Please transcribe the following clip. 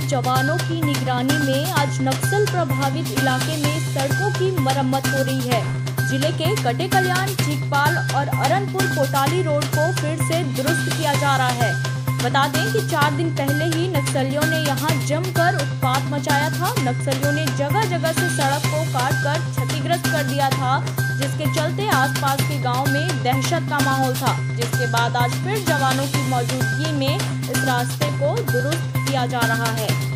जवानों की निगरानी में आज नक्सल प्रभावित इलाके में सड़कों की मरम्मत हो रही है। जिले के कटे कल्याण, चीकपाल और अरनपुर कोटाली रोड को फिर से दुरुस्त किया जा रहा है। बता दें कि 4 दिन पहले ही नक्सलियों ने यहां जमकर उत्पात मचाया था। नक्सलियों ने जगह जगह से सड़क को काटकर क्षतिग्रस्त कर दिया था, जिसके चलते आसपास के गांव में दहशत का माहौल था। जिसके बाद आज फिर जवानों की मौजूदगी में इस रास्ते को दुरुस्त किया जा रहा है।